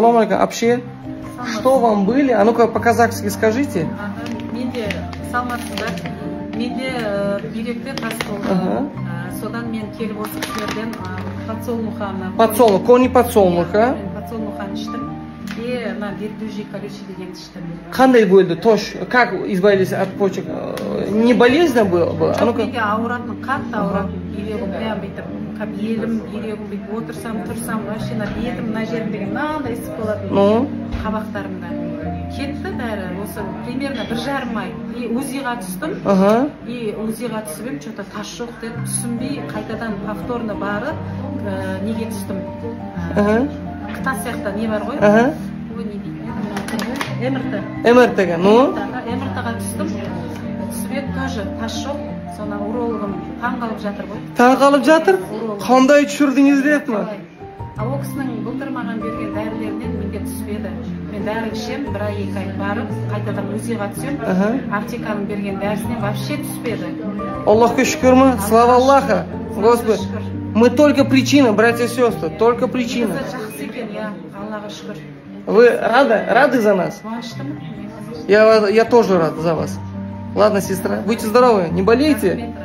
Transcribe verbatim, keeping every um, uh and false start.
Салам алейкум. Вообще, что вам были? А ну-ка по-казахски скажите. Менде саламатсыздар. Менде бүйректе тас болды. Содан мен келіп осы кісілерден подсолнуханы. Подсолнух, кони подсолнуха. Подсолнуханы іштім. И на верблюжий колючий деген іштім. Қандай болды тош? Как избавились от почек? Не болезненно было? А ну-ка. Менде ауыратын, қатты ауыратын. Бүйрегім прям бүйтіп, кап елім, бүйрегім бүйтіп отырсам, тұрсам, вообще на бетім, мына жерім деген мынандай ісіп болатын. Ну? Қабақтарымда. Кетті бәрі, осы примерно бір жарым ай. И УЗИға түстім. Ага. И УЗИға түсіп ем, что-то тас жоқ деп түсінбей, қайтадан повторно барып, неге түстім? Ага. Қыта сияқты не бар ғой? Ага. Ой, не дейді? МРТ. МРТ-ға, ну? МРТ-ға түстім. Түсіп еді тоже тас жоқ. Соны урологым таң қалып жатыр ғой. Таң қалып жатыр? Қандай түсірдіңіз деп ма? А ол кісінің былтыр берген дәрілерінен менде түспеді. Мен дәрі ішем, бір ай екі ай барып, қайтадан УЗИға түсем. Аптеканың берген дәрісінен вообще түспеді. Аллахқа шүкір ма? Слава Аллаха. Господи. Мы только причина, братья и сестры, только причина. Жақсы екен, я, Аллаға шүкір. Вы рады? Рады за нас? Қуаныштымын. Я, я тоже рад за вас. Ладно, сестра, будьте здоровы, не болейте.